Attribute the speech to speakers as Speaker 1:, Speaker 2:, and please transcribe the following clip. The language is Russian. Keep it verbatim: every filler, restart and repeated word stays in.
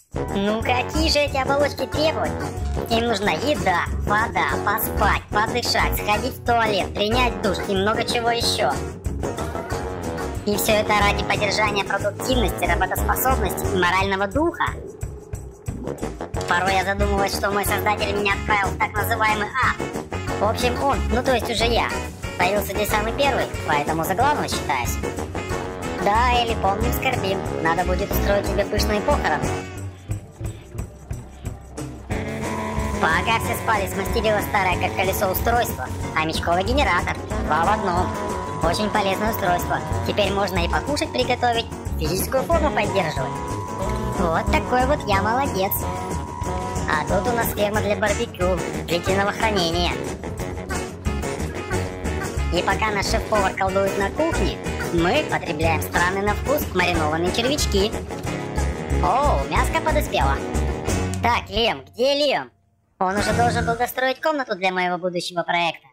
Speaker 1: Ну какие же эти оболочки требуют? Им нужна еда, вода, поспать, подышать, сходить в туалет, принять душ и много чего еще. И все это ради поддержания продуктивности, работоспособности и морального духа. Порой я задумываюсь, что мой создатель меня отправил в так называемый ад. В общем, он, ну то есть уже я, появился здесь самый первый, поэтому за главного считаюсь. Да, Элли, помним, скорбим. Надо будет устроить тебе пышные похороны. Пока все спали, смастерила старое как колесо устройство, а мечковый генератор. Два в одном. Очень полезное устройство. Теперь можно и покушать приготовить, физическую форму поддерживать. Вот такой вот я молодец. А тут у нас ферма для барбекю, длительного хранения. И пока наш шеф-повар колдует на кухне, мы потребляем странный на вкус маринованные червячки. О, мяско подоспело. Так, Лем, где Лем? Он уже должен был достроить комнату для моего будущего проекта.